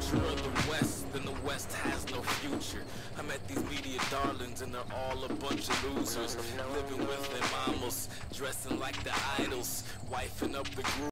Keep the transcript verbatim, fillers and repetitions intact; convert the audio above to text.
culture of the West, then the West has no future. I met these media darlings and they're all a bunch of losers, living with their mamas, dressing like the idols, wifing up the group.